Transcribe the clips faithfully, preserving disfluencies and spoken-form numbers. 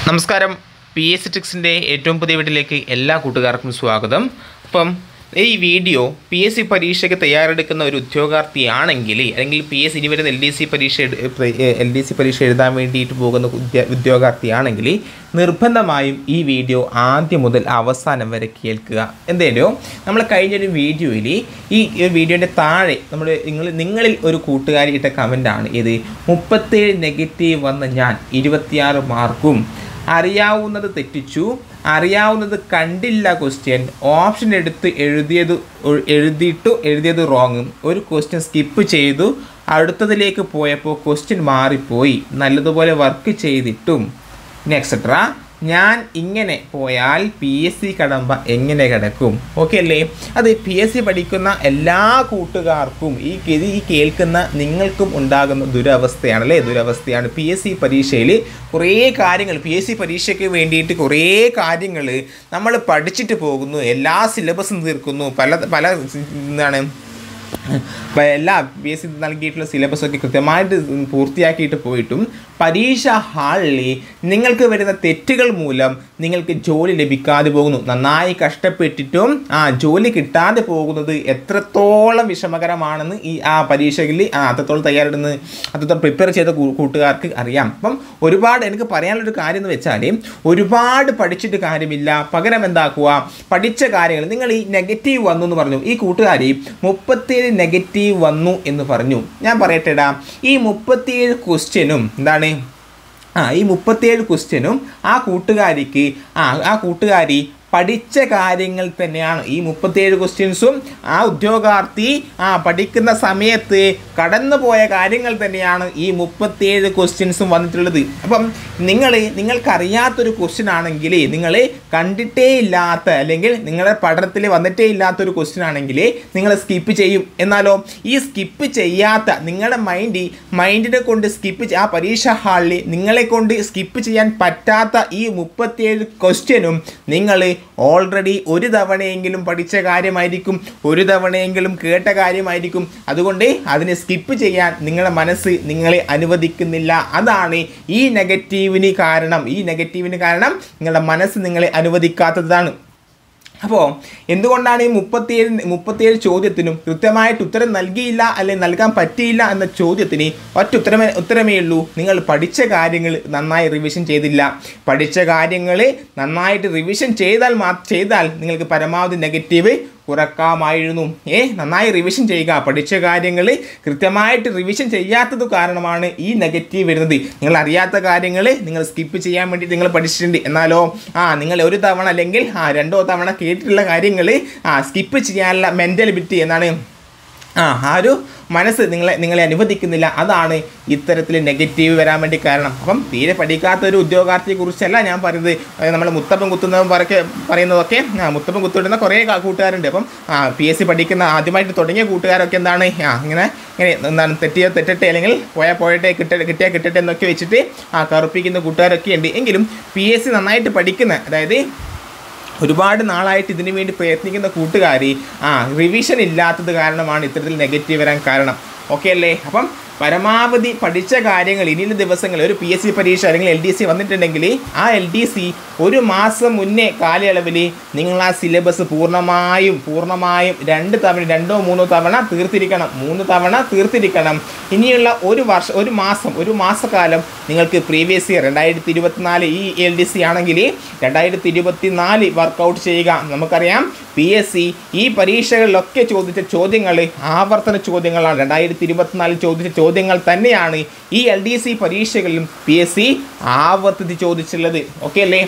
നമസ്കാരം. P S C ടിക്സിൻ്റെ ഏറ്റവും പുതിയ വീട്ടിലേക്ക് എല്ലാ കൂട്ടുകാർക്കും സ്വാഗതം. അപ്പം ഈ വീഡിയോ പി എസ് സി പരീക്ഷയ്ക്ക് തയ്യാറെടുക്കുന്ന ഒരു ഉദ്യോഗാർത്ഥിയാണെങ്കിൽ, അല്ലെങ്കിൽ പി എസ് സി ഇനി വരുന്ന എൽ ഡി സി പരീക്ഷ എൽ ഡി സി പരീക്ഷ എഴുതാൻ വേണ്ടിയിട്ട് പോകുന്ന ഉദ്യോഗാർത്ഥിയാണെങ്കിൽ നിർബന്ധമായും ഈ വീഡിയോ ആദ്യം മുതൽ അവസാനം വരെ കേൾക്കുക. എന്തേലും നമ്മൾ കഴിഞ്ഞൊരു വീഡിയോയിൽ ഈ വീഡിയോൻ്റെ താഴെ നമ്മൾ നിങ്ങൾ നിങ്ങളിൽ ഒരു കൂട്ടുകാരി ഇട്ട കമൻ്റാണ് ഇത് മുപ്പത്തേഴ് നെഗറ്റീവ് വന്ന ഞാൻ ഇരുപത്തിയാറ് മാർക്കും അറിയാവുന്നത് തെറ്റിച്ചു, അറിയാവുന്നത് കണ്ടില്ല ക്വസ്റ്റ്യൻ, ഓപ്ഷൻ എടുത്ത് എഴുതിയത് എഴുതിയിട്ടു എഴുതിയത് റോങ്ങും, ഒരു ക്വസ്റ്റ്യൻ സ്കിപ്പ് ചെയ്തു അടുത്തതിലേക്ക് പോയപ്പോൾ ക്വസ്റ്റ്യൻ മാറിപ്പോയി, നല്ലതുപോലെ വർക്ക് ചെയ്തിട്ടും എക്സെട്ര ഞാൻ ഇങ്ങനെ പോയാൽ പി എസ് സി കടമ്പ എങ്ങനെ കിടക്കും? ഓക്കെ അല്ലേ? അത് പി എസ് സി പഠിക്കുന്ന എല്ലാ കൂട്ടുകാർക്കും ഈ ഈ കേൾക്കുന്ന നിങ്ങൾക്കും ഉണ്ടാകുന്ന ദുരവസ്ഥയാണ് അല്ലേ? ദുരവസ്ഥയാണ്. പി എസ് സി പരീക്ഷയിൽ കുറേ കാര്യങ്ങൾ, പി എസ് സി പരീക്ഷയ്ക്ക് വേണ്ടിയിട്ട് കുറേ കാര്യങ്ങൾ നമ്മൾ പഠിച്ചിട്ട് പോകുന്നു, എല്ലാ സിലബസും തീർക്കുന്നു, പല പല എന്താണ് എല്ലാ പി എസ് സി നൽകിയിട്ടുള്ള സിലബസൊക്കെ കൃത്യമായിട്ട് പൂർത്തിയാക്കിയിട്ട് പോയിട്ടും പരീക്ഷ ഹാളിൽ നിങ്ങൾക്ക് വരുന്ന തെറ്റുകൾ മൂലം നിങ്ങൾക്ക് ജോലി ലഭിക്കാതെ പോകുന്നു. നന്നായി കഷ്ടപ്പെട്ടിട്ടും ആ ജോലി കിട്ടാതെ പോകുന്നത് എത്രത്തോളം വിഷമകരമാണെന്ന് ഈ ആ പരീക്ഷയിൽ ആ അത്രത്തോളം തയ്യാറെടുന്ന് അത്രത്തോളം പ്രിപ്പയർ ചെയ്ത കൂട്ടുകാർക്ക് അറിയാം. അപ്പം ഒരുപാട് എനിക്ക് പറയാനുള്ളൊരു കാര്യം എന്ന് വെച്ചാൽ ഒരുപാട് പഠിച്ചിട്ട് കാര്യമില്ല, പകരം എന്താക്കുക, പഠിച്ച കാര്യങ്ങൾ നിങ്ങൾ ഈ നെഗറ്റീവ് വന്നു എന്ന് പറഞ്ഞു. ഈ കൂട്ടുകാരി മുപ്പത്തിയേഴ് നെഗറ്റീവ് വന്നു എന്ന് പറഞ്ഞു. ഞാൻ പറയട്ടെടാ, ഈ മുപ്പത്തിയേഴ് ക്വസ്റ്റ്യനും എന്താണ് ആ ഈ മുപ്പത്തിയേഴ് ക്വസ്റ്റ്യനും ആ കൂട്ടുകാരിക്ക് ആ ആ കൂട്ടുകാരി പഠിച്ച കാര്യങ്ങൾ തന്നെയാണ്. ഈ മുപ്പത്തിയേഴ് ക്വസ്റ്റ്യൻസും ആ ഉദ്യോഗാർത്ഥി ആ പഠിക്കുന്ന സമയത്ത് കടന്നുപോയ കാര്യങ്ങൾ തന്നെയാണ് ഈ മുപ്പത്തിയേഴ് ക്വസ്റ്റ്യൻസും വന്നിട്ടുള്ളത്. അപ്പം നിങ്ങൾ നിങ്ങൾക്കറിയാത്തൊരു ക്വസ്റ്റ്യൻ ആണെങ്കിൽ, നിങ്ങൾ കണ്ടിട്ടേ ഇല്ലാത്ത അല്ലെങ്കിൽ നിങ്ങളുടെ പഠനത്തിൽ വന്നിട്ടേ ഇല്ലാത്തൊരു ക്വസ്റ്റ്യൻ ആണെങ്കിൽ നിങ്ങൾ സ്കിപ്പ് ചെയ്യും. എന്നാലോ ഈ സ്കിപ്പ് ചെയ്യാത്ത നിങ്ങളുടെ മൈൻഡ് മൈൻഡിനെ കൊണ്ട് സ്കിപ്പ് ആ പരീക്ഷ ഹാളിൽ നിങ്ങളെ കൊണ്ട് സ്കിപ്പ് ചെയ്യാൻ പറ്റാത്ത ഈ മുപ്പത്തിയേഴ് ക്വസ്റ്റ്യനും നിങ്ങൾ ഓൾറെഡി ഒരു തവണയെങ്കിലും പഠിച്ച കാര്യമായിരിക്കും, ഒരു തവണയെങ്കിലും കേട്ട കാര്യമായിരിക്കും. അതുകൊണ്ട് അതിനെ സ്കിപ്പ് ചെയ്യാൻ നിങ്ങളുടെ മനസ്സ് നിങ്ങളെ അനുവദിക്കുന്നില്ല. അതാണ് ഈ നെഗറ്റീവിന് കാരണം. ഈ നെഗറ്റീവിന് കാരണം നിങ്ങളുടെ മനസ്സ് നിങ്ങളെ അനുവദിക്കാത്തതാണ്. അപ്പോൾ എന്തുകൊണ്ടാണ് ഈ മുപ്പത്തിയേഴ് മുപ്പത്തിയേഴ് ചോദ്യത്തിനും കൃത്യമായിട്ട് ഉത്തരം നൽകിയില്ല അല്ലെങ്കിൽ നൽകാൻ പറ്റിയില്ല എന്ന ചോദ്യത്തിന് ഒറ്റ ഉത്തരമേ ഉത്തരമേ ഉള്ളൂ. നിങ്ങൾ പഠിച്ച കാര്യങ്ങൾ നന്നായി റിവിഷൻ ചെയ്തില്ല. പഠിച്ച കാര്യങ്ങൾ നന്നായിട്ട് റിവിഷൻ ചെയ്താൽ മാ ചെയ്താൽ നിങ്ങൾക്ക് പരമാവധി നെഗറ്റീവ് കുറക്കാമായിരുന്നു. ഏ നന്നായി റിവിഷൻ ചെയ്യുക. പഠിച്ച കാര്യങ്ങൾ കൃത്യമായിട്ട് റിവിഷൻ ചെയ്യാത്തത് കാരണമാണ് ഈ നെഗറ്റീവ് വരുന്നത്. നിങ്ങൾ അറിയാത്ത കാര്യങ്ങൾ നിങ്ങൾ സ്കിപ്പ് ചെയ്യാൻ വേണ്ടി നിങ്ങൾ പഠിച്ചിട്ടുണ്ട്. എന്നാലോ ആ നിങ്ങൾ ഒരു തവണ അല്ലെങ്കിൽ ആ രണ്ടോ തവണ കേട്ടിട്ടുള്ള കാര്യങ്ങൾ ആ സ്കിപ്പ് ചെയ്യാനുള്ള മെൻറ്റാലിറ്റി എന്നാണ് ആ ആ ഒരു മനസ്സ് നിങ്ങളെ നിങ്ങളെ അനുവദിക്കുന്നില്ല. അതാണ് ഇത്തരത്തിൽ നെഗറ്റീവ് വരാൻ വേണ്ടി കാരണം. അപ്പം തീരെ പഠിക്കാത്ത ഒരു ഉദ്യോഗാർത്ഥിയെ കുറിച്ചല്ല ഞാൻ പറയുന്നത്. നമ്മൾ മുത്തപ്പം കുത്തുന്നതും പറക്കെ പറയുന്നതൊക്കെ ആ മുത്തപ്പം കുത്തിടുന്ന കുറേ കൂട്ടുകാരുണ്ട്. അപ്പം ആ പി എസ് സി പഠിക്കുന്ന ആദ്യമായിട്ട് തുടങ്ങിയ കൂട്ടുകാരൊക്കെ എന്താണ് ആ ഇങ്ങനെ ഇങ്ങനെ എന്താണ് തെറ്റിയോ തെറ്റട്ടെ അല്ലെങ്കിൽ പോയാൽ പോയട്ടെ കിട്ട കിട്ടിയാൽ കിട്ടട്ടെ എന്നൊക്കെ വെച്ചിട്ട് ആ കറുപ്പിക്കുന്ന കൂട്ടുകാരൊക്കെ ഉണ്ട്. എങ്കിലും പി എസ് സി നന്നായിട്ട് പഠിക്കുന്ന, അതായത് ഒരുപാട് നാളായിട്ട് ഇതിനു വേണ്ടി പ്രയത്നിക്കുന്ന കൂട്ടുകാർ ആ റിവിഷൻ ഇല്ലാത്തത് കാരണമാണ് ഇത്തരത്തിൽ നെഗറ്റീവ് വരാൻ കാരണം. ഓക്കെ അല്ലേ? അപ്പം പരമാവധി പഠിച്ച കാര്യങ്ങൾ ഇനിയുള്ള ദിവസങ്ങളിൽ ഒരു പി എസ് സി പരീക്ഷ അല്ലെങ്കിൽ എൽ ഡി സി വന്നിട്ടുണ്ടെങ്കിൽ ആ എൽ ഡി സി ഒരു മാസം മുന്നേ കാലയളവിൽ നിങ്ങൾ ആ സിലബസ് പൂർണ്ണമായും പൂർണ്ണമായും രണ്ട് തവണ രണ്ടോ മൂന്നോ തവണ തീർത്തിരിക്കണം. മൂന്ന് തവണ തീർത്തിരിക്കണം. ഇനിയുള്ള ഒരു വർഷം ഒരു മാസം ഒരു മാസക്കാലം നിങ്ങൾക്ക് പ്രീവിയസ് ഇയർ രണ്ടായിരത്തി ഇരുപത്തിനാല് ഈ എൽ ഡി സി ആണെങ്കിൽ രണ്ടായിരത്തി ഇരുപത്തി നാല് വർക്കൗട്ട് ചെയ്യുക. നമുക്കറിയാം പി എസ് സി ഈ പരീക്ഷകളിലൊക്കെ ചോദിച്ച ചോദ്യങ്ങൾ ആവർത്തന ചോദ്യങ്ങളാണ്. രണ്ടായിരത്തി ഇരുപത്തിനാലിൽ ചോദിച്ച ചോദ്യങ്ങൾ തന്നെയാണ് ഈ എൽ ഡി സി പരീക്ഷകളിലും പി എസ് സി ആവർത്തിച്ച് ചോദിച്ചുള്ളത്. ഓക്കെ അല്ലേ?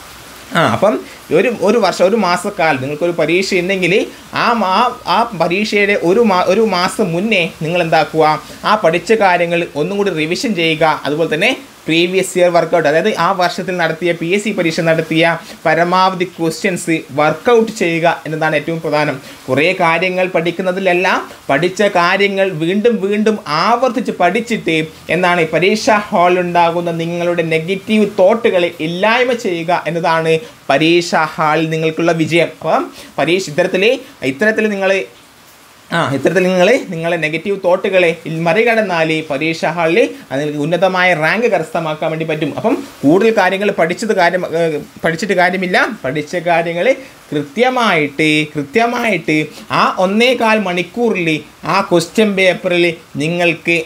ആ അപ്പം ഒരു ഒരു വർഷം ഒരു മാസക്കാലം നിങ്ങൾക്കൊരു പരീക്ഷ ഉണ്ടെങ്കിൽ ആ മാ ആ പരീക്ഷയുടെ ഒരു മാ ഒരു മാസം മുന്നേ നിങ്ങൾ എന്താക്കുക, ആ പഠിച്ച കാര്യങ്ങൾ ഒന്നും കൂടി റിവിഷൻ ചെയ്യുക. അതുപോലെ തന്നെ പ്രീവിയസ് ഇയർ വർക്കൗട്ട്, അതായത് ആ വർഷത്തിൽ നടത്തിയ പി എസ് സി പരീക്ഷ നടത്തിയ പരമാവധി ക്വസ്റ്റ്യൻസ് വർക്കൗട്ട് ചെയ്യുക എന്നതാണ് ഏറ്റവും പ്രധാനം. കുറേ കാര്യങ്ങൾ പഠിക്കുന്നതിലല്ല, പഠിച്ച കാര്യങ്ങൾ വീണ്ടും വീണ്ടും ആവർത്തിച്ച് പഠിച്ചിട്ട് എന്താണ് പരീക്ഷാ ഹാളിലുണ്ടാകുന്ന നിങ്ങളുടെ നെഗറ്റീവ് തോട്ടുകളെ ഇല്ലായ്മ ചെയ്യുക എന്നതാണ് പരീക്ഷാ ഹാളിൽ നിങ്ങൾക്കുള്ള വിജയം. അപ്പം പരീക്ഷ ഇത്തരത്തിൽ ഇത്തരത്തിൽ നിങ്ങൾ ആ ഇത്തരത്തിൽ നിങ്ങൾ നിങ്ങളെ നെഗറ്റീവ് തോട്ടുകളെ മറികടന്നാൽ പരീക്ഷാ ഹാളിൽ നിങ്ങൾക്ക് ഉന്നതമായ റാങ്ക് കരസ്ഥമാക്കാൻ വേണ്ടി പറ്റും. അപ്പം കൂടുതൽ കാര്യങ്ങൾ പഠിച്ചത് കാര്യം പഠിച്ചിട്ട് കാര്യമില്ല. പഠിച്ച കാര്യങ്ങൾ കൃത്യമായിട്ട് കൃത്യമായിട്ട് ആ ഒന്നേകാൽ മണിക്കൂറിൽ ആ ക്വസ്റ്റ്യൻ പേപ്പറിൽ നിങ്ങൾക്ക്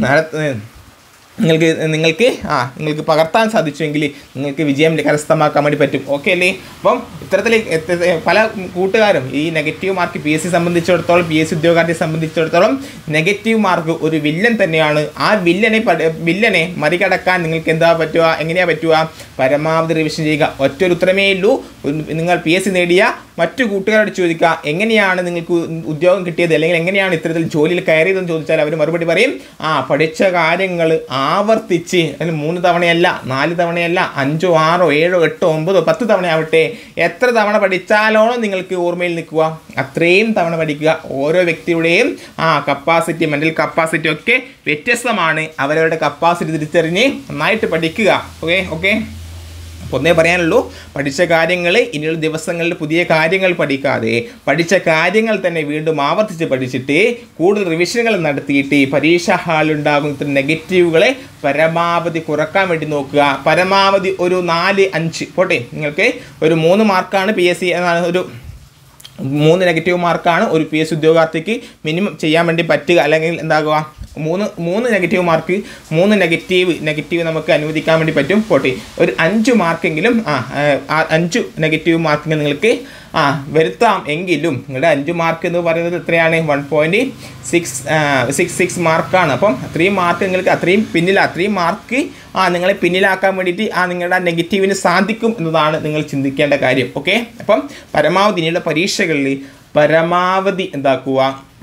നിങ്ങൾക്ക് നിങ്ങൾക്ക് ആ നിങ്ങൾക്ക് പകർത്താൻ സാധിച്ചുവെങ്കിൽ നിങ്ങൾക്ക് വിജയം കരസ്ഥമാക്കാൻ വേണ്ടി പറ്റും. ഓക്കെ അല്ലേ? അപ്പം ഇത്തരത്തിൽ പല കൂട്ടുകാരും ഈ negative mark P S C സംബന്ധിച്ചിടത്തോളം പി എസ് സി ഉദ്യോഗാർത്ഥിയെ സംബന്ധിച്ചിടത്തോളം നെഗറ്റീവ് മാർക്ക് ഒരു വില്ലൻ തന്നെയാണ്. ആ വില്ലനെ വില്ലനെ മറികടക്കാൻ നിങ്ങൾക്ക് എന്താ പറ്റുക, എങ്ങനെയാണ് പറ്റുക? പരമാവധി റിവിഷൻ ചെയ്യുക. ഒറ്റൊരു ഉത്തരമേ ഉള്ളൂ. നിങ്ങൾ പി എസ് സി നേടിയ മറ്റു കൂട്ടുകാരോട് ചോദിക്കുക എങ്ങനെയാണ് നിങ്ങൾക്ക് ഉദ്യോഗം കിട്ടിയത്, അല്ലെങ്കിൽ എങ്ങനെയാണ് ഇത്തരത്തിൽ ജോലിയിൽ കയറിയതെന്ന് ചോദിച്ചാൽ അവർ മറുപടി പറയും ആ പഠിച്ച കാര്യങ്ങൾ ആവർത്തിച്ച്, അതിൽ മൂന്ന് തവണയല്ല, നാല് തവണയല്ല, അഞ്ചോ ആറോ ഏഴോ എട്ടോ ഒമ്പതോ പത്ത് തവണ ആവട്ടെ, എത്ര തവണ പഠിച്ചാലോ നിങ്ങൾക്ക് ഓർമ്മയിൽ നിൽക്കുക അത്രയും തവണ പഠിക്കുക. ഓരോ വ്യക്തിയുടെയും ആ കപ്പാസിറ്റി, മെൻ്റൽ കപ്പാസിറ്റി ഒക്കെ വ്യത്യസ്തമാണ്. അവരവരുടെ കപ്പാസിറ്റി തിരിച്ചറിഞ്ഞ് നന്നായിട്ട് പഠിക്കുക. ഓക്കെ ഓക്കെ ഒന്നേ പറയാനുള്ളൂ, പഠിച്ച കാര്യങ്ങൾ ഇനിയുള്ള ദിവസങ്ങളിൽ പുതിയ കാര്യങ്ങൾ പഠിക്കാതെ പഠിച്ച കാര്യങ്ങൾ തന്നെ വീണ്ടും ആവർത്തിച്ച് പഠിച്ചിട്ട് കൂടുതൽ റിവിഷനുകൾ നടത്തിയിട്ട് പരീക്ഷാ ഹാളുണ്ടാകുന്ന നെഗറ്റീവുകളെ പരമാവധി കുറക്കാൻ വേണ്ടി നോക്കുക. പരമാവധി ഒരു നാല് അഞ്ച് പോട്ടെ, നിങ്ങൾക്ക് ഒരു മൂന്ന് മാർക്കാണ് പി എസ് സി ഒരു മൂന്ന് നെഗറ്റീവ് മാർക്കാണ് ഒരു പി എസ് സി ഉദ്യോഗാർത്ഥിക്ക് മിനിമം ചെയ്യാൻ വേണ്ടി പറ്റുക. അല്ലെങ്കിൽ എന്താകുക, മൂന്ന് മൂന്ന് നെഗറ്റീവ് മാർക്ക് മൂന്ന് നെഗറ്റീവ് നെഗറ്റീവ് നമുക്ക് അനുവദിക്കാൻ വേണ്ടി പറ്റും. പോട്ടെ, ഒരു അഞ്ച് മാർക്കെങ്കിലും ആ അഞ്ച് നെഗറ്റീവ് മാർക്കെങ്കിലും നിങ്ങൾക്ക് ആ വരുത്താം. എങ്കിലും നിങ്ങളുടെ അഞ്ച് മാർക്ക് എന്ന് പറയുന്നത് എത്രയാണ്? One point six six six മാർക്കാണ്. അപ്പം അത്രയും മാർക്ക് നിങ്ങൾക്ക് അത്രയും പിന്നിൽ അത്രയും മാർക്ക് ആ നിങ്ങളെ പിന്നിലാക്കാൻ വേണ്ടിയിട്ട് ആ നിങ്ങളുടെ നെഗറ്റീവിന് സാധിക്കും എന്നതാണ് നിങ്ങൾ ചിന്തിക്കേണ്ട കാര്യം. ഓക്കെ, അപ്പം പരമാവധി ഇനിയുള്ള പരീക്ഷകളിൽ പരമാവധി എന്താക്കുക,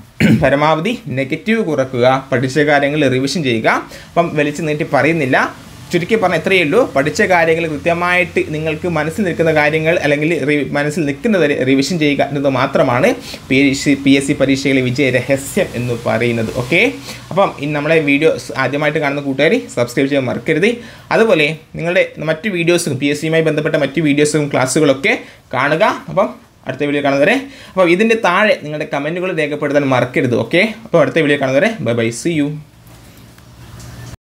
പരമാവധി നെഗറ്റീവ് കുറക്കുക. പഠിച്ച കാര്യങ്ങൾ റിവിഷൻ ചെയ്യുക. അപ്പം വലിച്ചു നീട്ടി പറയുന്നില്ല, ചുരുക്കി പറഞ്ഞാൽ എത്രയേ ഉള്ളൂ. പഠിച്ച കാര്യങ്ങൾ കൃത്യമായിട്ട് നിങ്ങൾക്ക് മനസ്സിൽ നിൽക്കുന്ന കാര്യങ്ങൾ അല്ലെങ്കിൽ മനസ്സിൽ നിൽക്കുന്നത് റിവിഷൻ ചെയ്യുക എന്നത് മാത്രമാണ് P S C P S C പരീക്ഷകളിലെ വിജയ രഹസ്യം എന്ന് പറയുന്നത്. ഓക്കെ, അപ്പം ഇനി നമ്മളെ വീഡിയോ ആദ്യമായിട്ട് കാണുന്ന കൂട്ടുകാർ സബ്സ്ക്രൈബ് ചെയ്യാൻ മറക്കരുത്. അതുപോലെ നിങ്ങളുടെ മറ്റു വീഡിയോസും പി എസ് സിയുമായി ബന്ധപ്പെട്ട മറ്റു വീഡിയോസും ക്ലാസ്സുകളൊക്കെ കാണുക. അപ്പം അടുത്ത വീഡിയോ കാണുന്നവരെ അപ്പോൾ ഇതിൻ്റെ താഴെ നിങ്ങളുടെ കമൻറ്റുകൾ രേഖപ്പെടുത്താൻ മറക്കരുത്. ഓക്കെ, അപ്പോൾ അടുത്ത വീഡിയോ കാണുന്നവരെ ബൈ ബൈ, സി യു.